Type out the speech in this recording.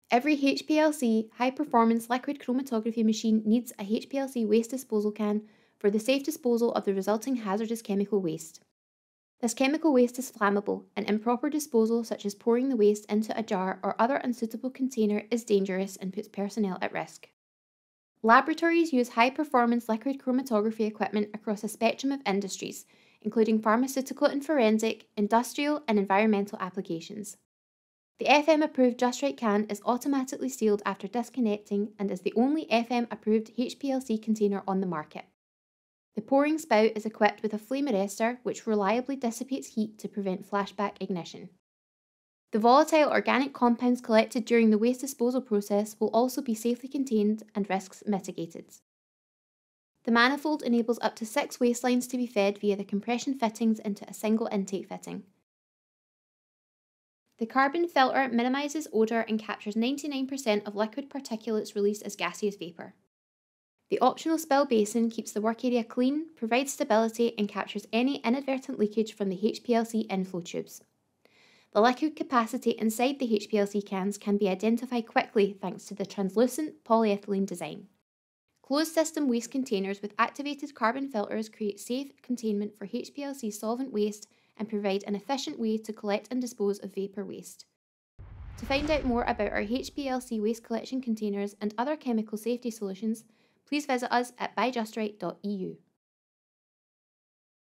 Every HPLC, high-performance liquid chromatography machine needs a HPLC waste disposal can for the safe disposal of the resulting hazardous chemical waste. This chemical waste is flammable, and improper disposal such as pouring the waste into a jar or other unsuitable container is dangerous and puts personnel at risk. Laboratories use high-performance liquid chromatography equipment across a spectrum of industries, including pharmaceutical and forensic, industrial and environmental applications. The FM-Approved Justrite can is automatically sealed after disconnecting and is the only FM-Approved HPLC container on the market. The pouring spout is equipped with a flame arrestor which reliably dissipates heat to prevent flashback ignition. The volatile organic compounds collected during the waste disposal process will also be safely contained and risks mitigated. The manifold enables up to 6 waste lines to be fed via the compression fittings into a single intake fitting. The carbon filter minimises odour and captures 99% of liquid particulates released as gaseous vapour. The optional spill basin keeps the work area clean, provides stability and captures any inadvertent leakage from the HPLC inflow tubes. The liquid capacity inside the HPLC cans can be identified quickly thanks to the translucent polyethylene design. Closed system waste containers with activated carbon filters create safe containment for HPLC solvent waste and provide an efficient way to collect and dispose of vapour waste. To find out more about our HPLC waste collection containers and other chemical safety solutions, please visit us at buyjustrite.eu.